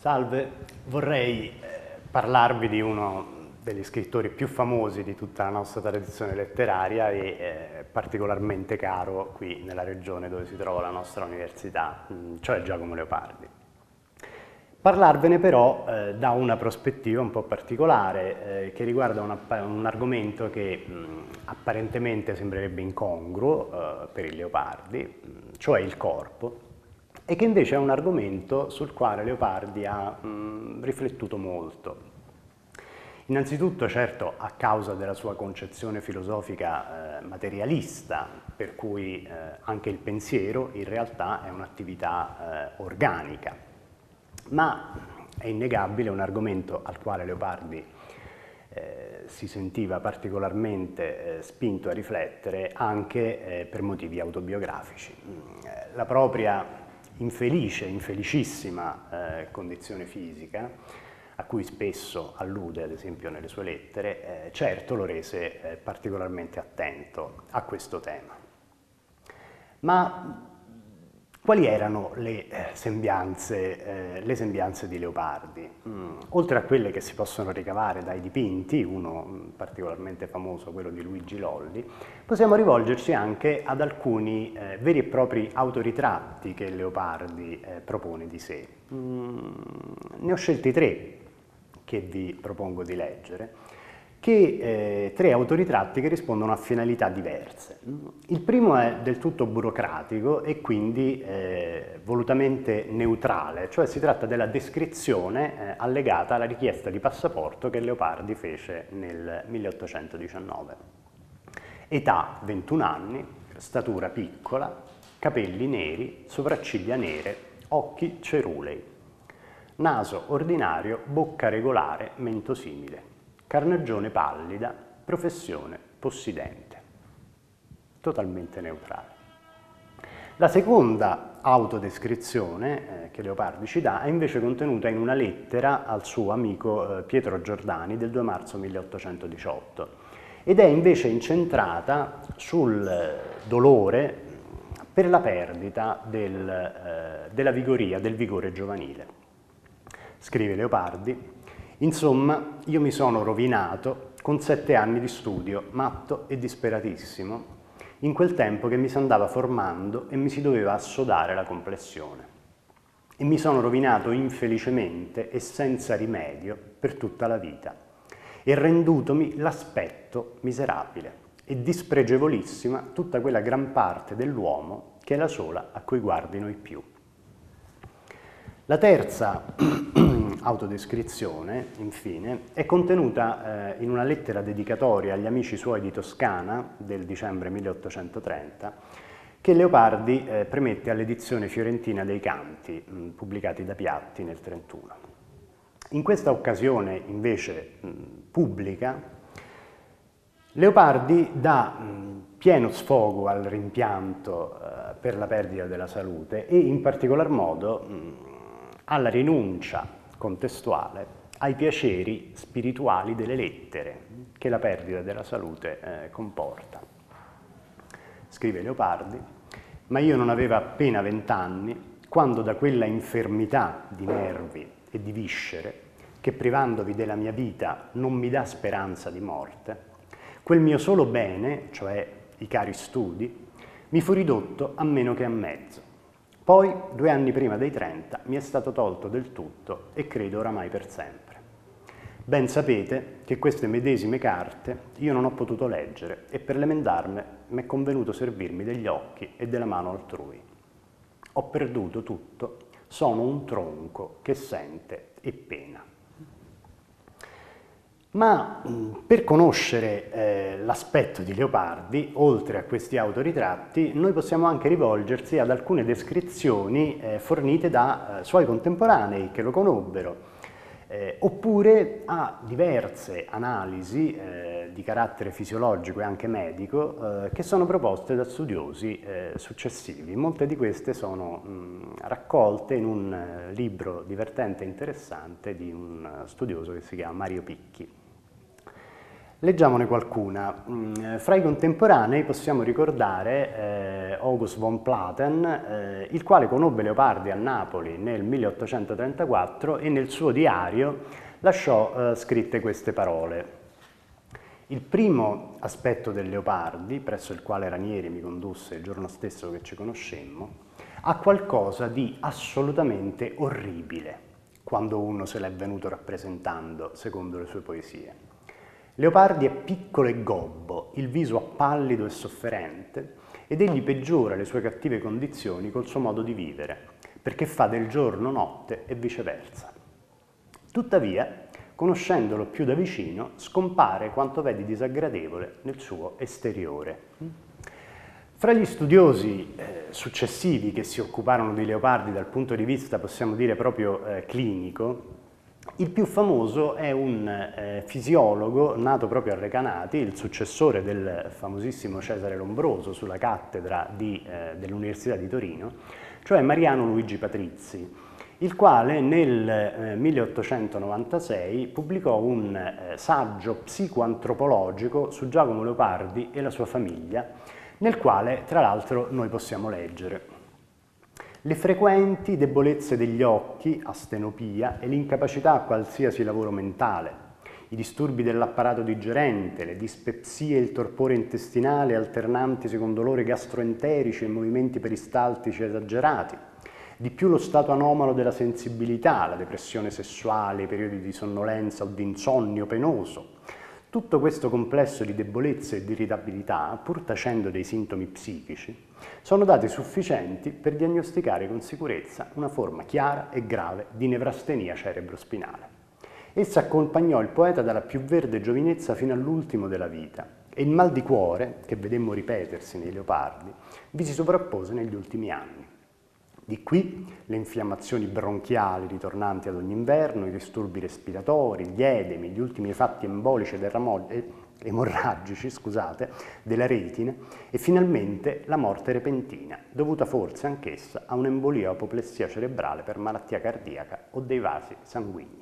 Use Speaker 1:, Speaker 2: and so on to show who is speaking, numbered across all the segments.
Speaker 1: Salve, vorrei parlarvi di uno degli scrittori più famosi di tutta la nostra tradizione letteraria e particolarmente caro qui nella regione dove si trova la nostra università, cioè Giacomo Leopardi. Parlarvene però da una prospettiva un po' particolare che riguarda un argomento che apparentemente sembrerebbe incongruo per il Leopardi, cioè il corpo, e che invece è un argomento sul quale Leopardi ha riflettuto molto. Innanzitutto, certo, a causa della sua concezione filosofica materialista, per cui anche il pensiero in realtà è un'attività organica, ma è innegabile un argomento al quale Leopardi si sentiva particolarmente spinto a riflettere anche per motivi autobiografici. La propria infelicissima condizione fisica, a cui spesso allude ad esempio nelle sue lettere, certo lo rese particolarmente attento a questo tema. Ma quali erano le sembianze di Leopardi? Oltre a quelle che si possono ricavare dai dipinti, uno particolarmente famoso, quello di Luigi Lolli, possiamo rivolgerci anche ad alcuni veri e propri autoritratti che Leopardi propone di sé. Ne ho scelti tre che vi propongo di leggere, tre autoritratti che rispondono a finalità diverse. Il primo è del tutto burocratico e quindi volutamente neutrale, cioè si tratta della descrizione allegata alla richiesta di passaporto che Leopardi fece nel 1819. Età 21 anni, statura piccola, capelli neri, sopracciglia nere, occhi cerulei, naso ordinario, bocca regolare, mento simile. Carnagione pallida, professione possidente. Totalmente neutrale. La seconda autodescrizione che Leopardi ci dà è invece contenuta in una lettera al suo amico Pietro Giordani del 2 marzo 1818 ed è invece incentrata sul dolore per la perdita della vigoria, del vigore giovanile. Scrive Leopardi: insomma, io mi sono rovinato con 7 anni di studio, matto e disperatissimo, in quel tempo che mi si andava formando e mi si doveva assodare la complessione. E mi sono rovinato infelicemente e senza rimedio per tutta la vita, e rendutomi l'aspetto miserabile e dispregevolissima tutta quella gran parte dell'uomo che è la sola a cui guardino i più. La terza autodescrizione, infine, è contenuta in una lettera dedicatoria agli amici suoi di Toscana del dicembre 1830, che Leopardi premette all'edizione fiorentina dei Canti, pubblicati da Piatti nel 1931. In questa occasione, invece, pubblica, Leopardi dà pieno sfogo al rimpianto per la perdita della salute e in particolar modo alla rinuncia contestuale ai piaceri spirituali delle lettere che la perdita della salute comporta. Scrive Leopardi: ma io non avevo appena 20 anni quando da quella infermità di nervi e di viscere che privandovi della mia vita non mi dà speranza di morte, quel mio solo bene, cioè i cari studi, mi fu ridotto a meno che a mezzo. Poi, 2 anni prima dei 30, mi è stato tolto del tutto e credo oramai per sempre. Ben sapete che queste medesime carte io non ho potuto leggere e per lemendarme m'è convenuto servirmi degli occhi e della mano altrui. Ho perduto tutto, sono un tronco che sente e pena. Ma per conoscere l'aspetto di Leopardi, oltre a questi autoritratti, noi possiamo anche rivolgersi ad alcune descrizioni fornite da suoi contemporanei che lo conobbero, oppure a diverse analisi di carattere fisiologico e anche medico che sono proposte da studiosi successivi. Molte di queste sono raccolte in un libro divertente e interessante di un studioso che si chiama Mario Picchi. Leggiamone qualcuna. Fra i contemporanei possiamo ricordare August von Platen, il quale conobbe Leopardi a Napoli nel 1834 e nel suo diario lasciò scritte queste parole. Il primo aspetto del Leopardi, presso il quale Ranieri mi condusse il giorno stesso che ci conoscemmo, ha qualcosa di assolutamente orribile quando uno se l'è venuto rappresentando secondo le sue poesie. Leopardi è piccolo e gobbo, il viso appallido e sofferente, ed egli peggiora le sue cattive condizioni col suo modo di vivere, perché fa del giorno notte e viceversa. Tuttavia, conoscendolo più da vicino, scompare quanto vedi disagradevole nel suo esteriore. Fra gli studiosi successivi che si occuparono di Leopardi dal punto di vista, possiamo dire, proprio clinico, il più famoso è un fisiologo nato proprio a Recanati, il successore del famosissimo Cesare Lombroso sulla cattedra dell'Università di Torino, cioè Mariano Luigi Patrizzi, il quale nel 1896 pubblicò un saggio psicoantropologico su Giacomo Leopardi e la sua famiglia, nel quale tra l'altro noi possiamo leggere: le frequenti debolezze degli occhi, astenopia e l'incapacità a qualsiasi lavoro mentale, i disturbi dell'apparato digerente, le dispepsie e il torpore intestinale alternantisi con dolori gastroenterici e movimenti peristaltici esagerati, di più lo stato anomalo della sensibilità, la depressione sessuale, i periodi di sonnolenza o di insonnio penoso. Tutto questo complesso di debolezze e di irritabilità, pur tacendo dei sintomi psichici, sono dati sufficienti per diagnosticare con sicurezza una forma chiara e grave di nevrastenia cerebrospinale. Essa accompagnò il poeta dalla più verde giovinezza fino all'ultimo della vita e il mal di cuore, che vedemmo ripetersi nei Leopardi, vi si sovrappose negli ultimi anni. Di qui le infiammazioni bronchiali ritornanti ad ogni inverno, i disturbi respiratori, gli edemi, gli ultimi fatti embolici ed emorragici, della retine e finalmente la morte repentina, dovuta forse anch'essa a un'embolia o apoplessia cerebrale per malattia cardiaca o dei vasi sanguigni.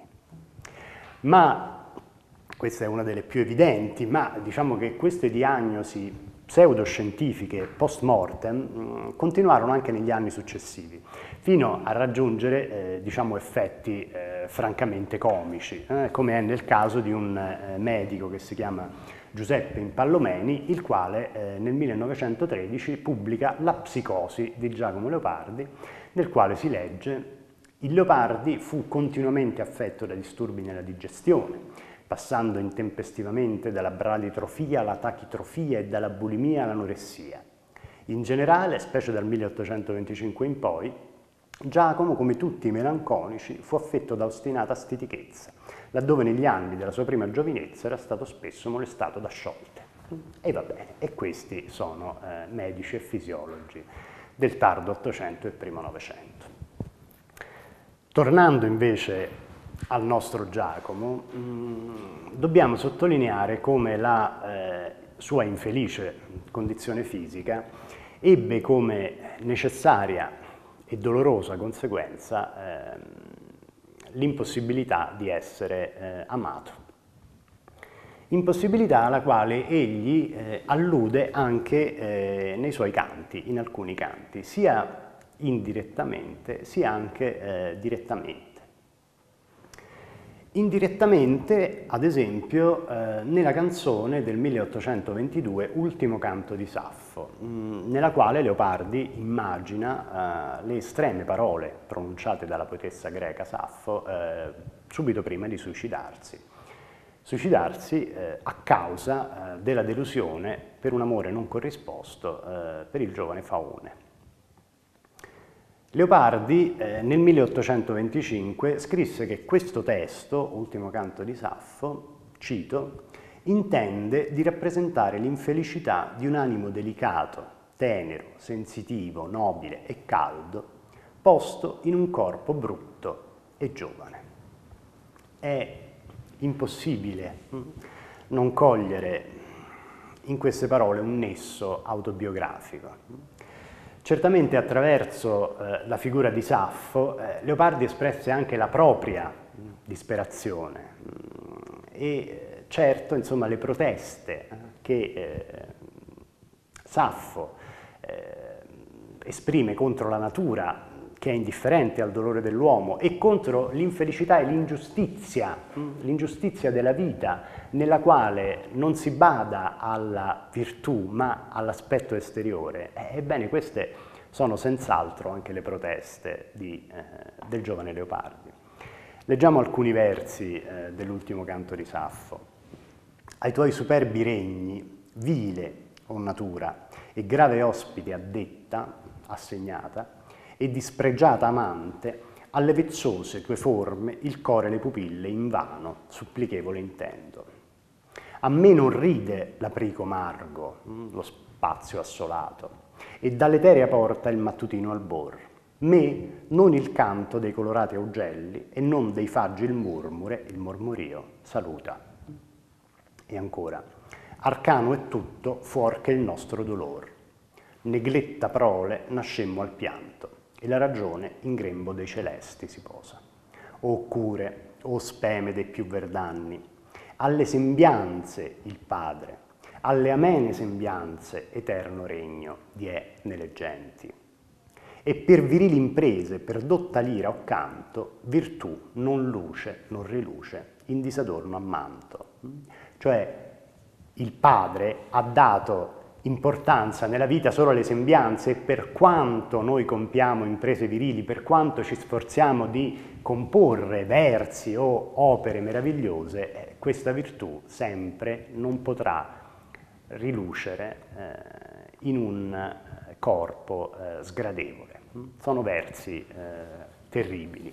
Speaker 1: Ma questa è una delle più evidenti, ma diciamo che queste diagnosi pseudoscientifiche post mortem continuarono anche negli anni successivi, fino a raggiungere effetti francamente comici, come è nel caso di un medico che si chiama Giuseppe Impallomeni, il quale nel 1913 pubblica La psicosi di Giacomo Leopardi, nel quale si legge: il Leopardi fu continuamente affetto da disturbi nella digestione, passando intempestivamente dalla braditrofia alla tachitrofia e dalla bulimia all'anoressia. In generale, specie dal 1825 in poi, Giacomo, come tutti i melanconici, fu affetto da ostinata stitichezza, laddove negli anni della sua prima giovinezza era stato spesso molestato da sciolte. E va bene, e questi sono medici e fisiologi del tardo Ottocento e primo Novecento. Tornando invece al nostro Giacomo, dobbiamo sottolineare come la sua infelice condizione fisica ebbe come necessaria e dolorosa conseguenza l'impossibilità di essere amato. Impossibilità alla quale egli allude anche nei suoi canti, in alcuni canti, sia indirettamente sia anche direttamente. Indirettamente, ad esempio, nella canzone del 1822 Ultimo canto di Saffo, nella quale Leopardi immagina le estreme parole pronunciate dalla poetessa greca Saffo subito prima di suicidarsi. Suicidarsi a causa della delusione per un amore non corrisposto per il giovane Faone. Leopardi nel 1825 scrisse che questo testo, Ultimo canto di Saffo, cito, intende di rappresentare l'infelicità di un animo delicato, tenero, sensitivo, nobile e caldo, posto in un corpo brutto e giovane. È impossibile non cogliere in queste parole un nesso autobiografico. Certamente attraverso la figura di Saffo Leopardi espresse anche la propria disperazione e certo, insomma, le proteste che Saffo esprime contro la natura che è indifferente al dolore dell'uomo e contro l'infelicità e l'ingiustizia della vita nella quale non si bada alla virtù ma all'aspetto esteriore, ebbene queste sono senz'altro anche le proteste del giovane Leopardi. Leggiamo alcuni versi dell'ultimo canto di Saffo. Ai tuoi superbi regni, vile, o natura, e grave ospite addetta, assegnata, e dispregiata amante, alle vezzose tue forme il core e le pupille invano, supplichevole intendo. A me non ride l'aprico margo, lo spazio assolato, e dall'eterea porta il mattutino albor. Me non il canto dei colorati augelli e non dei faggi il murmure, il mormorio, saluta. E ancora, arcano è tutto fuor che il nostro dolor. Negletta prole nascemmo al pianto, e la ragione in grembo dei celesti si posa. O cure, o speme dei più verdanni, alle sembianze il Padre, alle amene sembianze eterno regno diè nelle genti. E per virili imprese, per dotta lira o canto, virtù non luce, non riluce, in disadorno a manto. Cioè il Padre ha dato importanza nella vita solo alle sembianze e per quanto noi compiamo imprese virili, per quanto ci sforziamo di comporre versi o opere meravigliose, questa virtù sempre non potrà rilucere in un corpo sgradevole. Sono versi terribili.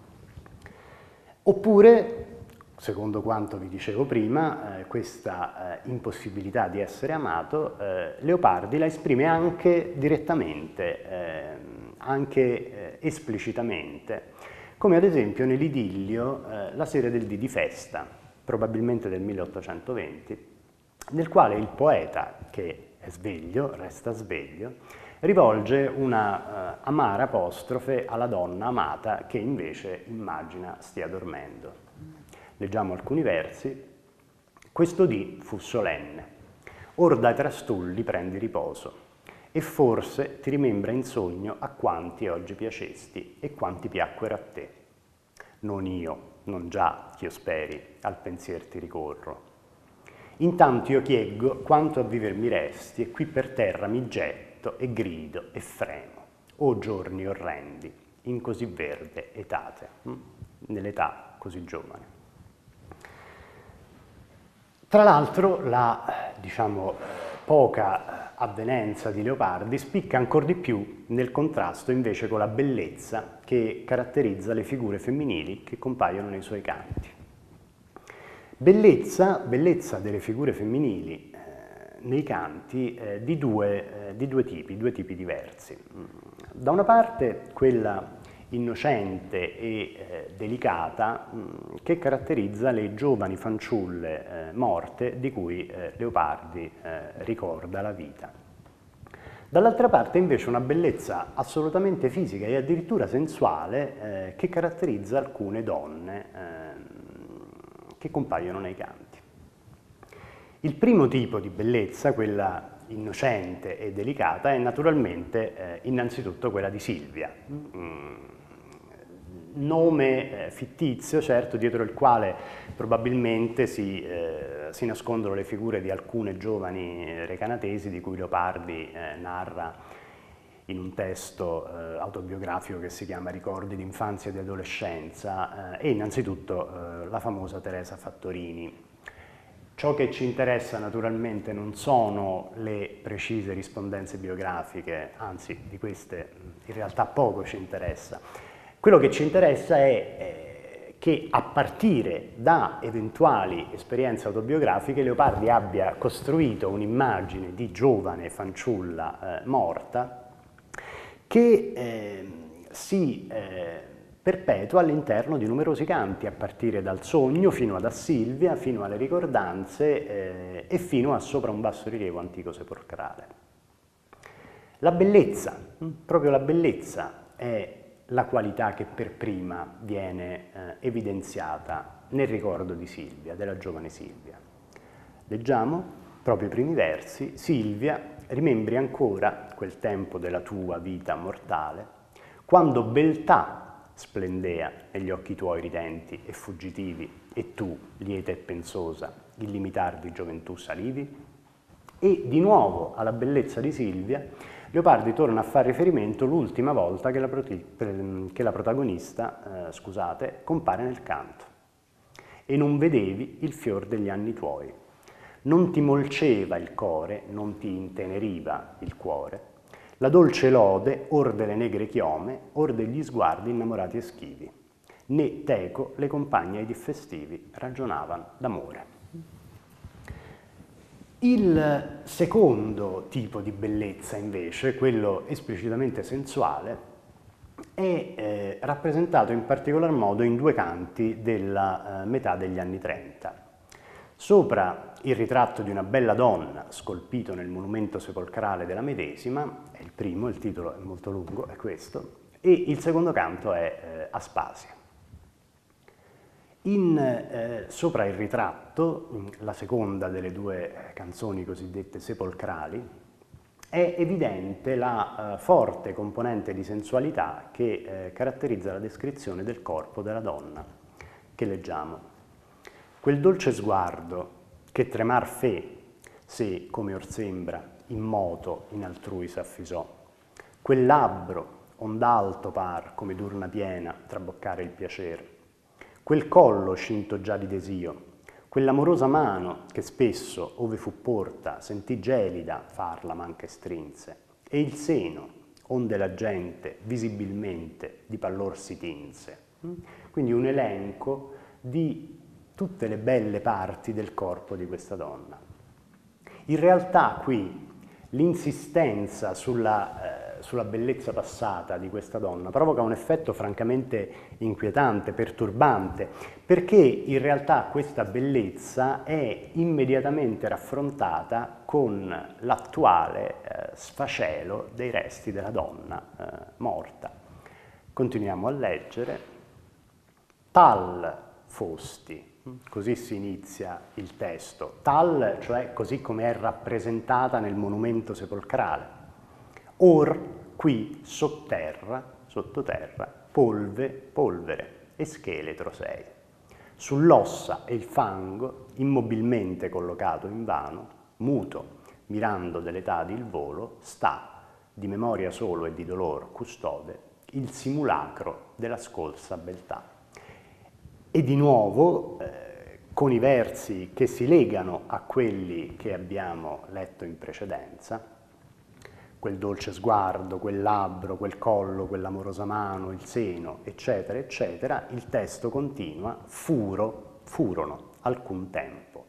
Speaker 1: Oppure, secondo quanto vi dicevo prima, questa impossibilità di essere amato, Leopardi la esprime anche direttamente, anche esplicitamente, come ad esempio nell'idillio La sera del dì di festa, probabilmente del 1820, nel quale il poeta, che è sveglio, resta sveglio, rivolge una amara apostrofe alla donna amata che invece immagina stia dormendo. Leggiamo alcuni versi. Questo dì fu solenne, or dai trastulli prendi riposo, e forse ti rimembra in sogno a quanti oggi piacesti e quanti piacquero a te. Non io, non già ch'io speri, al pensier ti ricorro. Intanto io chieggo quanto a viver mi resti, e qui per terra mi getto e grido e fremo. O giorni orrendi, in così verde etate, nell'età così giovane. Tra l'altro la, poca avvenenza di Leopardi spicca ancora di più nel contrasto invece con la bellezza che caratterizza le figure femminili che compaiono nei suoi canti. Bellezza delle figure femminili nei canti di due tipi diversi. Da una parte quella innocente e delicata che caratterizza le giovani fanciulle morte di cui Leopardi ricorda la vita. Dall'altra parte invece una bellezza assolutamente fisica e addirittura sensuale che caratterizza alcune donne che compaiono nei canti. Il primo tipo di bellezza, quella innocente e delicata, è naturalmente innanzitutto quella di Silvia, nome fittizio, certo, dietro il quale probabilmente si nascondono le figure di alcune giovani recanatesi di cui Leopardi narra in un testo autobiografico che si chiama Ricordi d'infanzia e di adolescenza, e innanzitutto la famosa Teresa Fattorini. Ciò che ci interessa naturalmente non sono le precise rispondenze biografiche, anzi di queste in realtà poco ci interessa. Quello che ci interessa è che a partire da eventuali esperienze autobiografiche Leopardi abbia costruito un'immagine di giovane fanciulla morta che si perpetua all'interno di numerosi canti, a partire dal sogno fino ad Assilvia, fino alle ricordanze e fino a Sopra un basso rilievo antico sepolcrale. La bellezza, proprio la bellezza è la qualità che per prima viene evidenziata nel ricordo di Silvia, della giovane Silvia. Leggiamo, proprio i primi versi: Silvia, rimembri ancora quel tempo della tua vita mortale, quando beltà splendea negli occhi tuoi ridenti e fuggitivi, e tu, lieta e pensosa, illimitar di gioventù salivi? E di nuovo alla bellezza di Silvia Leopardi torna a fare riferimento l'ultima volta che la protagonista, compare nel canto. E non vedevi il fior degli anni tuoi, non ti molceva il core, non ti inteneriva il cuore, la dolce lode or delle negre chiome, or degli sguardi innamorati e schivi, né teco le compagne ed i festivi ragionavan d'amore. Il secondo tipo di bellezza, invece, quello esplicitamente sensuale, è rappresentato in particolar modo in due canti della metà degli anni 30. Sopra il ritratto di una bella donna scolpito nel monumento sepolcrale della medesima, è il primo, il titolo è molto lungo, è questo, e il secondo canto è Aspasia. Sopra il ritratto, la seconda delle due canzoni cosiddette sepolcrali, è evidente la forte componente di sensualità che caratterizza la descrizione del corpo della donna che leggiamo. Quel dolce sguardo che tremar fe, se, come or sembra, in moto in altrui s'affisò, quel labbro ond'alto par come d'urna piena traboccare il piacer, quel collo scinto già di desio, quell'amorosa mano che spesso, ove fu porta, sentì gelida farla manche strinse, e il seno, onde la gente visibilmente di pallor si tinse. Quindi un elenco di tutte le belle parti del corpo di questa donna. In realtà qui l'insistenza sulla bellezza passata di questa donna provoca un effetto francamente inquietante, perturbante, perché in realtà questa bellezza è immediatamente raffrontata con l'attuale sfacelo dei resti della donna morta. Continuiamo a leggere. Tal fosti, così si inizia il testo, tal, cioè così come è rappresentata nel monumento sepolcrale. Or, qui, sottoterra, polvere e scheletro sei. Sull'ossa e il fango, immobilmente collocato invano, muto, mirando dell'età il volo, sta, di memoria solo e di dolor custode, il simulacro della scolsa beltà. E di nuovo, con i versi che si legano a quelli che abbiamo letto in precedenza, quel dolce sguardo, quel labbro, quel collo, quell'amorosa mano, il seno, eccetera, eccetera, il testo continua, furono alcun tempo.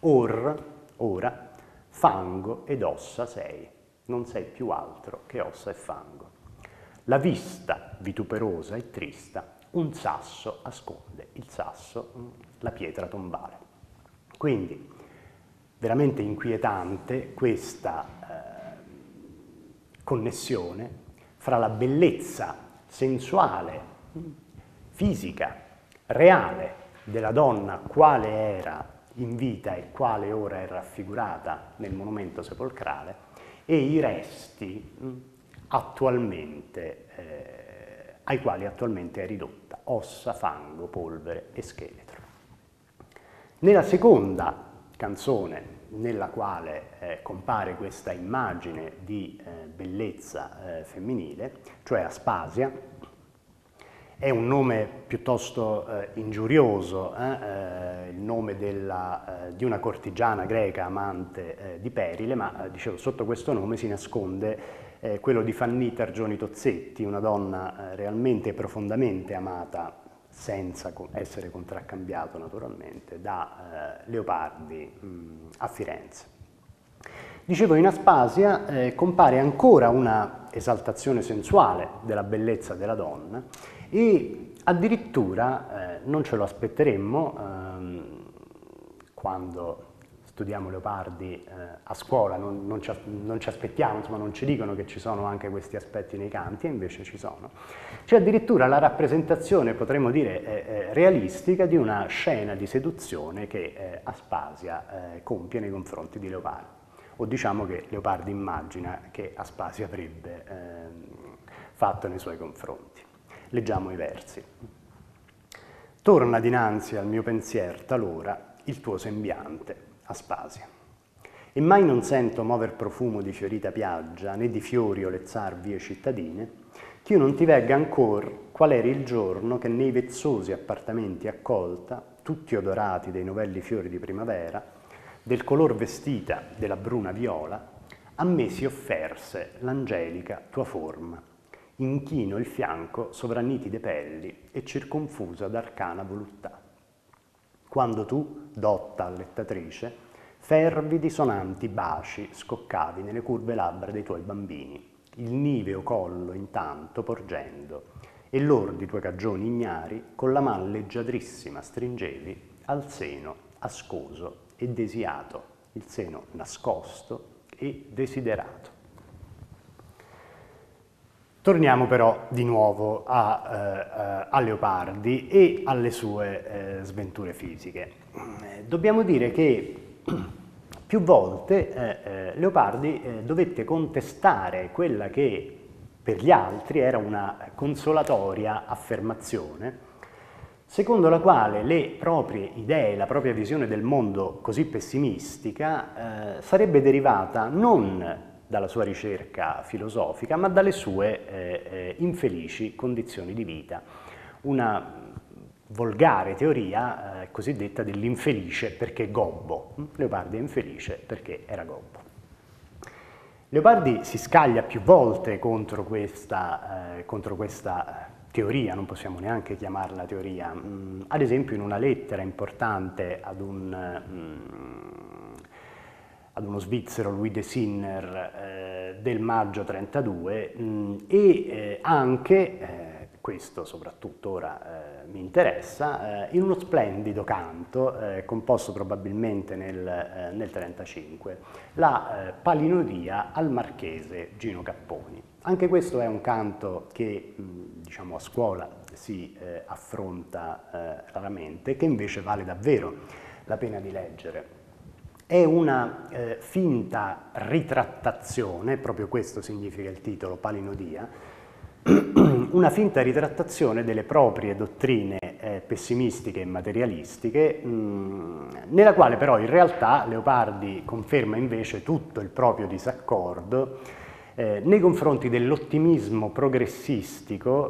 Speaker 1: Ora, fango ed ossa sei, non sei più altro che ossa e fango. La vista vituperosa e trista, un sasso asconde, il sasso, la pietra tombale. Quindi, veramente inquietante questa connessione fra la bellezza sensuale, fisica, reale della donna quale era in vita e quale ora è raffigurata nel monumento sepolcrale e i resti ai quali attualmente è ridotta, ossa, fango, polvere e scheletro. Nella seconda canzone nella quale compare questa immagine di bellezza femminile, cioè Aspasia, è un nome piuttosto ingiurioso, il nome di una cortigiana greca amante di Perile, ma dicevo, sotto questo nome si nasconde quello di Fanny Targioni Tozzetti, una donna realmente profondamente amata, senza essere contraccambiato naturalmente, da Leopardi a Firenze. Dicevo, in Aspasia compare ancora una esaltazione sensuale della bellezza della donna e addirittura non ce lo aspetteremmo quando studiamo leopardi a scuola non ci aspettiamo, insomma non ci dicono che ci sono anche questi aspetti nei canti, e invece ci sono. C'è addirittura la rappresentazione, potremmo dire realistica, di una scena di seduzione che Aspasia compie nei confronti di Leopardi, o diciamo che Leopardi immagina che Aspasia avrebbe fatto nei suoi confronti. Leggiamo i versi. Torna dinanzi al mio pensier talora il tuo sembiante, Aspasia. E mai non sento mover profumo di fiorita piaggia, né di fiori olezzar vie cittadine, ch'io non ti vegga ancor qual eri il giorno che nei vezzosi appartamenti accolta, tutti odorati dei novelli fiori di primavera, del color vestita della bruna viola, a me si offerse l'angelica tua forma, inchino il fianco sovra nitide pelli e circonfusa d'arcana voluttà. Quando tu, dotta allettatrice, fervidi sonanti baci scoccavi nelle curve labbra dei tuoi bambini, il niveo collo intanto porgendo, e lordi tuoi cagioni ignari con la man leggiadrissima stringevi al seno ascoso e desiato, il seno nascosto e desiderato. Torniamo però di nuovo a Leopardi e alle sue sventure fisiche. Dobbiamo dire che più volte Leopardi dovette contestare quella che per gli altri era una consolatoria affermazione, secondo la quale le proprie idee, la propria visione del mondo così pessimistica sarebbe derivata non dalla sua ricerca filosofica, ma dalle sue infelici condizioni di vita. Una volgare teoria cosiddetta dell'infelice perché gobbo. Leopardi è infelice perché era gobbo. Leopardi si scaglia più volte contro questa teoria, non possiamo neanche chiamarla teoria, ad esempio in una lettera importante ad uno svizzero, Louis de Sinner, del maggio 32, e anche, questo soprattutto ora mi interessa, in uno splendido canto, composto probabilmente nel 35, la Palinodia al marchese Gino Capponi. Anche questo è un canto che, diciamo, a scuola si affronta raramente, che invece vale davvero la pena di leggere. È una finta ritrattazione, proprio questo significa il titolo, Palinodia, una finta ritrattazione delle proprie dottrine pessimistiche e materialistiche, nella quale però in realtà Leopardi conferma invece tutto il proprio disaccordo nei confronti dell'ottimismo progressistico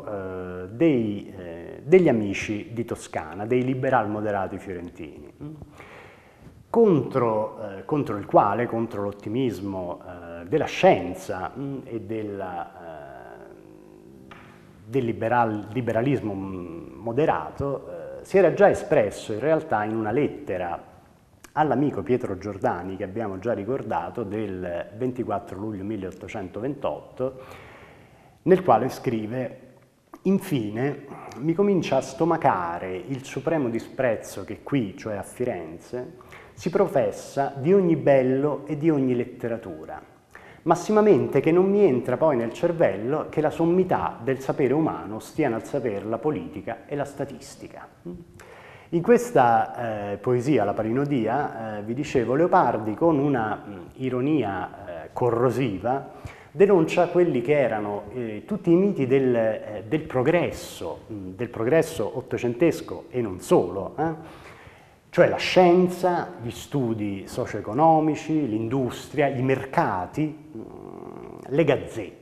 Speaker 1: degli amici di Toscana, dei liberal moderati fiorentini. Contro il quale, contro l'ottimismo della scienza e del liberalismo moderato, si era già espresso in realtà in una lettera all'amico Pietro Giordani, che abbiamo già ricordato, del 24 luglio 1828, nel quale scrive: infine mi comincia a stomacare il supremo disprezzo che qui, cioè a Firenze, si professa di ogni bello e di ogni letteratura, massimamente che non mi entra poi nel cervello che la sommità del sapere umano stia nel saper la politica e la statistica. In questa poesia, la Palinodia, vi dicevo, Leopardi con una ironia corrosiva denuncia quelli che erano tutti i miti del progresso ottocentesco e non solo, cioè la scienza, gli studi socio-economici, l'industria, i mercati, le gazzette.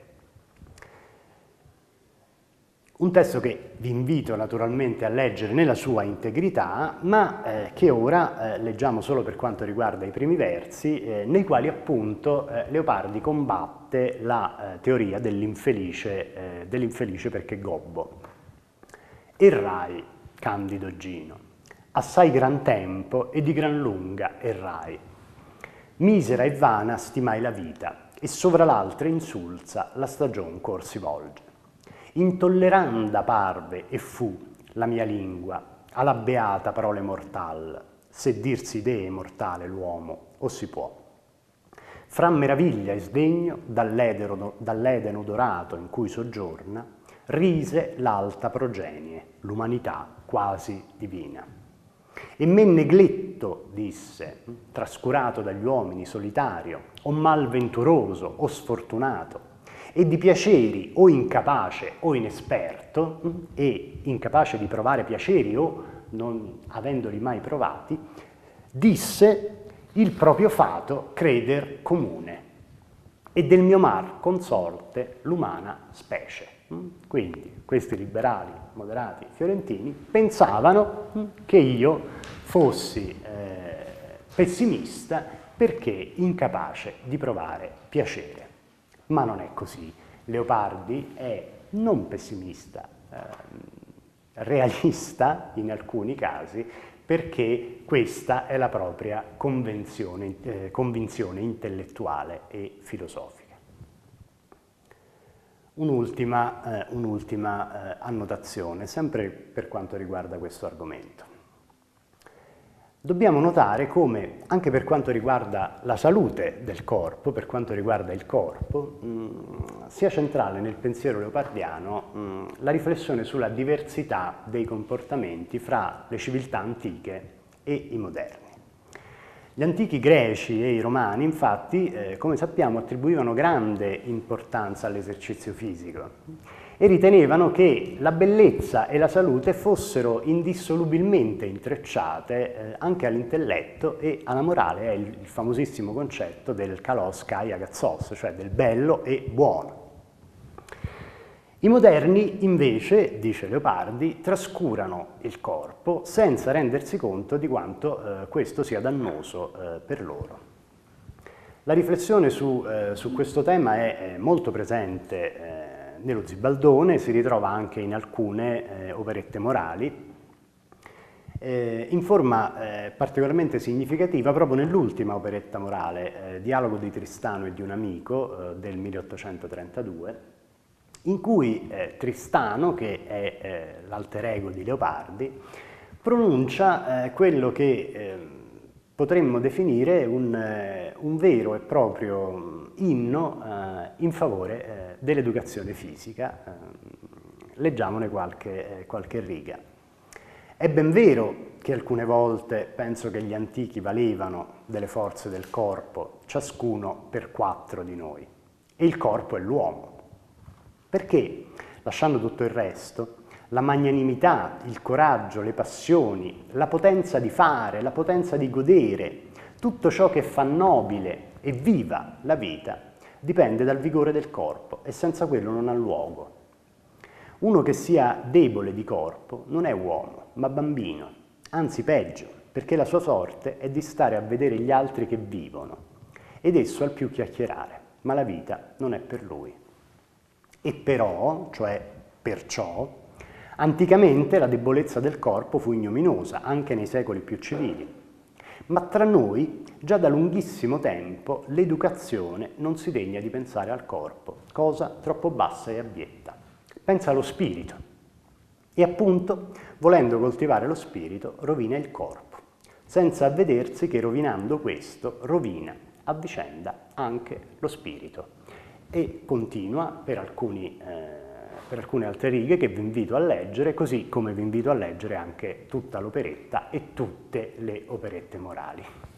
Speaker 1: Un testo che vi invito naturalmente a leggere nella sua integrità, ma che ora leggiamo solo per quanto riguarda i primi versi, nei quali appunto Leopardi combatte la teoria dell'infelice perché gobbo. Errai, candido Gino, assai gran tempo e di gran lunga errai. Misera e vana stimai la vita, e sovra l'altra insulsa la stagion ch'or si volge. Intolleranda parve e fu la mia lingua alla beata parole mortal, se dirsi dee mortale l'uomo o si può. Fra meraviglia e sdegno, dall'Edeno dorato in cui soggiorna, rise l'alta progenie, l'umanità quasi divina. E me negletto, disse, trascurato dagli uomini, solitario, o malventuroso o sfortunato, e di piaceri o incapace o inesperto, e incapace di provare piaceri o non avendoli mai provati, disse il proprio fato creder comune, e del mio mar consorte l'umana specie. Quindi questi liberali moderati fiorentini pensavano che io fossi pessimista perché incapace di provare piacere. Ma non è così. Leopardi è non pessimista, realista in alcuni casi, perché questa è la propria convinzione intellettuale e filosofica. Un'ultima annotazione, sempre per quanto riguarda questo argomento. Dobbiamo notare come, anche per quanto riguarda la salute del corpo, per quanto riguarda il corpo, sia centrale nel pensiero leopardiano la riflessione sulla diversità dei comportamenti fra le civiltà antiche e i moderni. Gli antichi greci e i romani, infatti, come sappiamo, attribuivano grande importanza all'esercizio fisico e ritenevano che la bellezza e la salute fossero indissolubilmente intrecciate anche all'intelletto e alla morale. È il famosissimo concetto del kalos kai agazos, cioè del bello e buono. I moderni, invece, dice Leopardi, trascurano il corpo senza rendersi conto di quanto questo sia dannoso per loro. La riflessione su questo tema è molto presente nello Zibaldone, si ritrova anche in alcune operette morali, in forma particolarmente significativa proprio nell'ultima operetta morale, Dialogo di Tristano e di un amico del 1832, in cui Tristano, che è l'alter ego di Leopardi, pronuncia quello che potremmo definire un vero e proprio inno in favore dell'educazione fisica. Leggiamone qualche riga. È ben vero che alcune volte penso che gli antichi valevano delle forze del corpo, ciascuno per 4 di noi, e il corpo è l'uomo. Perché, lasciando tutto il resto, la magnanimità, il coraggio, le passioni, la potenza di fare, la potenza di godere, tutto ciò che fa nobile e viva la vita, dipende dal vigore del corpo e senza quello non ha luogo. Uno che sia debole di corpo non è uomo, ma bambino, anzi peggio, perché la sua sorte è di stare a vedere gli altri che vivono, ed esso al più chiacchierare, ma la vita non è per lui. E però, cioè perciò, anticamente la debolezza del corpo fu ignominiosa, anche nei secoli più civili. Ma tra noi, già da lunghissimo tempo, l'educazione non si degna di pensare al corpo, cosa troppo bassa e abietta. Pensa allo spirito. E appunto, volendo coltivare lo spirito, rovina il corpo, senza avvedersi che rovinando questo, rovina a vicenda anche lo spirito. E continua per alcune altre righe che vi invito a leggere, così come vi invito a leggere anche tutta l'operetta e tutte le operette morali.